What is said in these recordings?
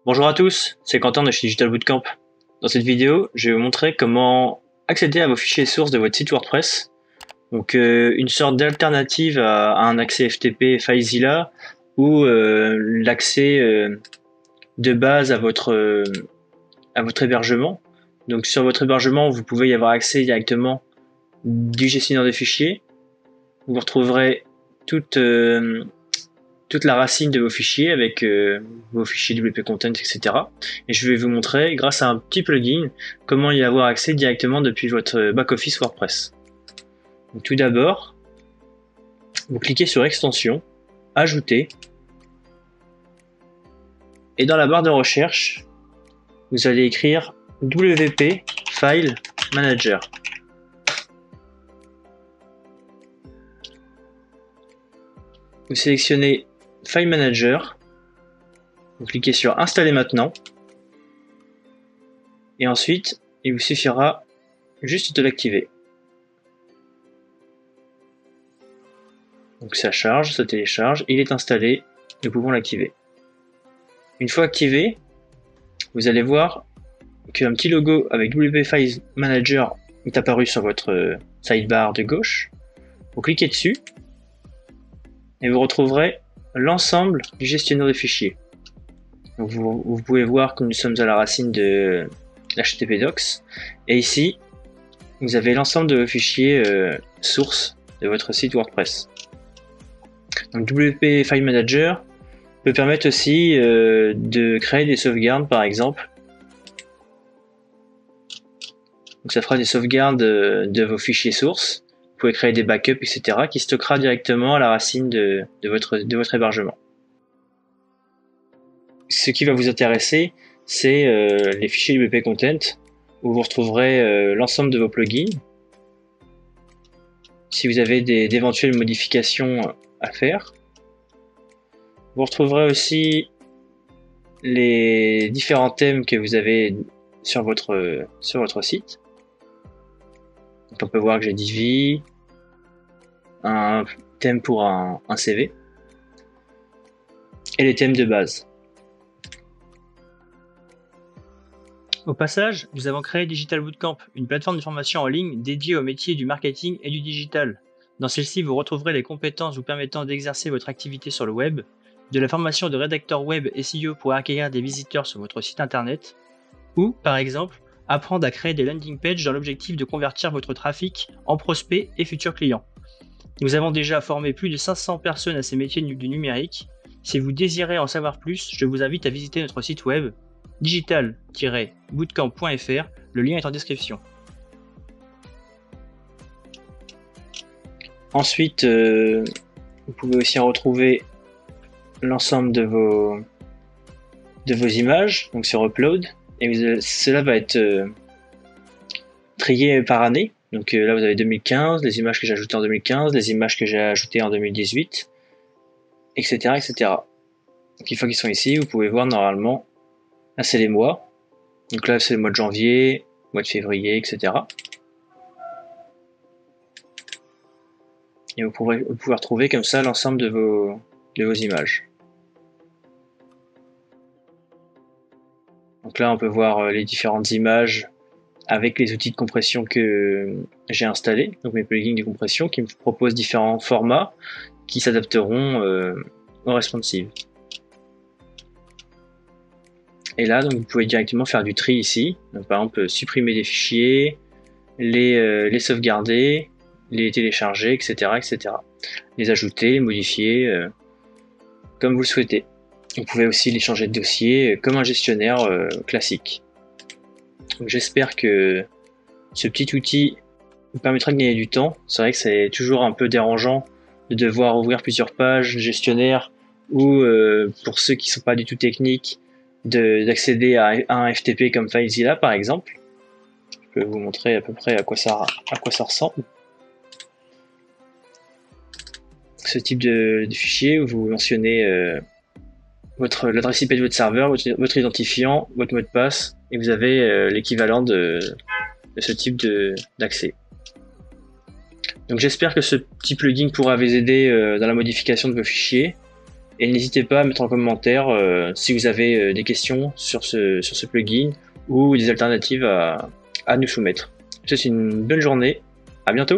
Bonjour à tous, c'est Quentin de chez Digital Bootcamp. Dans cette vidéo, je vais vous montrer comment accéder à vos fichiers sources de votre site WordPress. Donc une sorte d'alternative à un accès FTP FileZilla ou l'accès de base à votre hébergement. Donc sur votre hébergement, vous pouvez y avoir accès directement du gestionnaire de fichiers. Vous retrouverez toute la racine de vos fichiers avec vos fichiers WP Content, etc. Et je vais vous montrer, grâce à un petit plugin, comment y avoir accès directement depuis votre back-office WordPress. Donc, tout d'abord, vous cliquez sur Extension, Ajouter, et dans la barre de recherche, vous allez écrire WP File Manager. Vous sélectionnez File Manager, vous cliquez sur Installer maintenant, et ensuite il vous suffira juste de l'activer. Donc ça charge, ça télécharge, il est installé, nous pouvons l'activer. Une fois activé, vous allez voir qu'un petit logo avec WP File Manager est apparu sur votre sidebar de gauche. Vous cliquez dessus et vous retrouverez l'ensemble du gestionnaire de fichiers. Donc vous pouvez voir que nous sommes à la racine de l'HTTP Docs, et ici vous avez l'ensemble de vos fichiers sources de votre site WordPress. Donc WP File Manager peut permettre aussi de créer des sauvegardes, par exemple. Donc ça fera des sauvegardes de vos fichiers sources. Vous pouvez créer des backups, etc. qui stockera directement à la racine de votre hébergement. Ce qui va vous intéresser, c'est les fichiers WP Content, où vous retrouverez l'ensemble de vos plugins. Si vous avez d'éventuelles modifications à faire. Vous retrouverez aussi les différents thèmes que vous avez sur votre site. Donc on peut voir que j'ai Divi, un thème pour un CV, et les thèmes de base. Au passage, nous avons créé Digital Bootcamp, une plateforme de formation en ligne dédiée aux métiers du marketing et du digital. Dans celle-ci, vous retrouverez les compétences vous permettant d'exercer votre activité sur le web, de la formation de rédacteur web SEO pour accueillir des visiteurs sur votre site internet, ou, par exemple, apprendre à créer des landing pages dans l'objectif de convertir votre trafic en prospects et futurs clients. Nous avons déjà formé plus de 500 personnes à ces métiers du numérique. Si vous désirez en savoir plus, je vous invite à visiter notre site web digital-bootcamp.fr, le lien est en description. Ensuite, vous pouvez aussi en retrouver l'ensemble de vos images, donc sur Upload, et cela va être trié par année. Donc là vous avez 2015, les images que j'ai ajoutées en 2015, les images que j'ai ajoutées en 2018, etc., etc. Donc une fois qu'ils sont ici, vous pouvez voir normalement, là c'est les mois, donc là c'est le mois de janvier, mois de février, etc. Et vous pouvez retrouver comme ça l'ensemble de vos images. Donc là on peut voir les différentes images avec les outils de compression que j'ai installés, donc mes plugins de compression qui me proposent différents formats qui s'adapteront au responsive. Et là donc vous pouvez directement faire du tri ici, donc par exemple supprimer des fichiers, les sauvegarder, les télécharger, etc., etc. Les ajouter, les modifier, comme vous le souhaitez. Vous pouvez aussi les changer de dossier comme un gestionnaire classique. J'espère que ce petit outil vous permettra de gagner du temps. C'est vrai que c'est toujours un peu dérangeant de devoir ouvrir plusieurs pages gestionnaire ou pour ceux qui ne sont pas du tout techniques d'accéder à un FTP comme FileZilla par exemple. Je peux vous montrer à peu près à quoi ça ressemble. Ce type de fichier où vous mentionnez l'adresse IP de votre serveur, votre identifiant, votre mot de passe, et vous avez l'équivalent de ce type d'accès. Donc j'espère que ce petit plugin pourra vous aider dans la modification de vos fichiers. Et n'hésitez pas à mettre en commentaire si vous avez des questions sur ce plugin ou des alternatives à nous soumettre. Je vous souhaite une bonne journée, à bientôt.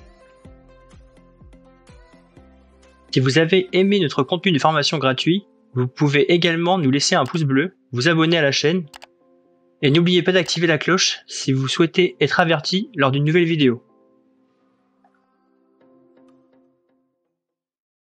Si vous avez aimé notre contenu de formation gratuit, vous pouvez également nous laisser un pouce bleu, vous abonner à la chaîne et n'oubliez pas d'activer la cloche si vous souhaitez être averti lors d'une nouvelle vidéo.